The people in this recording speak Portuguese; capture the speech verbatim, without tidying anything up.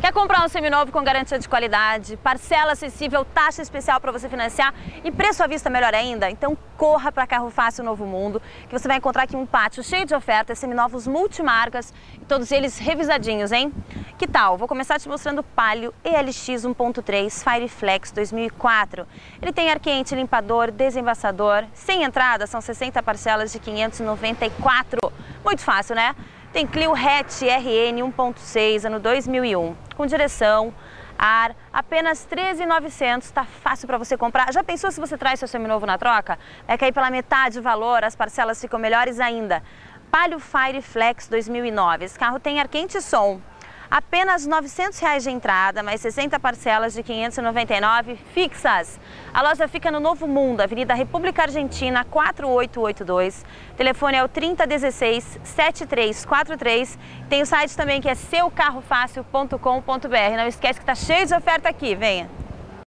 Quer comprar um seminovo com garantia de qualidade, parcela acessível, taxa especial para você financiar e preço à vista melhor ainda? Então corra para Carro Fácil Novo Mundo, que você vai encontrar aqui um pátio cheio de ofertas, seminovos multimarcas e todos eles revisadinhos, hein? Que tal? Vou começar te mostrando o Palio E L X um ponto três Fireflex dois mil e quatro. Ele tem ar quente, limpador, desembaçador, sem entrada, são sessenta parcelas de quinhentos e noventa e quatro. Muito fácil, né? Tem Clio Hatch R N um ponto seis, ano dois mil e um, com direção, ar, apenas treze mil e novecentos, tá fácil para você comprar. Já pensou se você traz seu seminovo na troca? Vai cair pela metade do valor, as parcelas ficam melhores ainda. Palio Fireflex dois mil e nove, esse carro tem ar quente e som. Apenas novecentos reais de entrada, mais sessenta parcelas de quinhentos e noventa e nove fixas. A loja fica no Novo Mundo, Avenida República Argentina, quatro oito oito dois. O telefone é o trinta dezesseis, setenta e três quarenta e três. Tem o site também que é seu carro fácil ponto com ponto br. Não esquece que tá cheio de oferta aqui, venha!